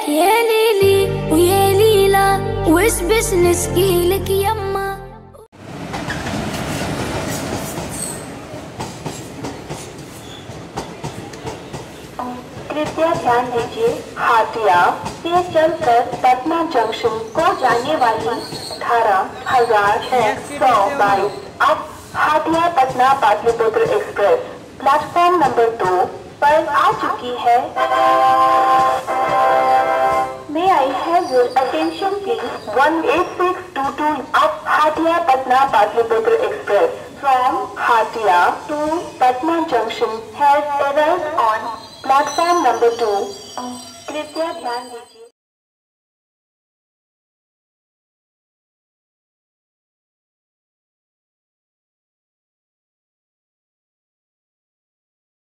يا ليلي ويا ليلى وش بس نسقي لك يما. कृपया ध्यान दीजिए, हाटिया से चलकर पटना जंक्शन को जाने वाली 18,622 अब Hatia Patna Pataliputra express platform number 2 पर आ चुकी है। May I have your attention please? 18622 up Hatia Patna Patliputra Express from Hatia to Patna Junction has arrived on platform number 2। कृपया ध्यान दीजिए।